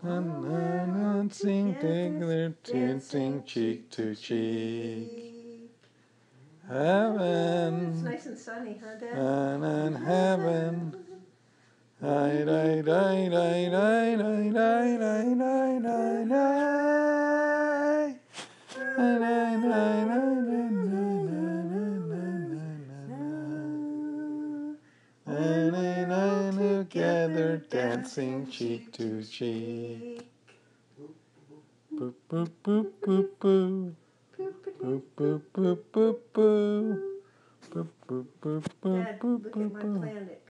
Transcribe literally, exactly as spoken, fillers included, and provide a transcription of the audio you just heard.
and sing together, dancing cheek to cheek. Heaven, It's nice and sunny, huh, Dad? and in heaven. I, I, I, I, I, I, I, I, I, I, together, dancing cheek to cheek. Boop boop boop boop boop. Boop boop boop boop boop. Boop boop boop boop boop boop.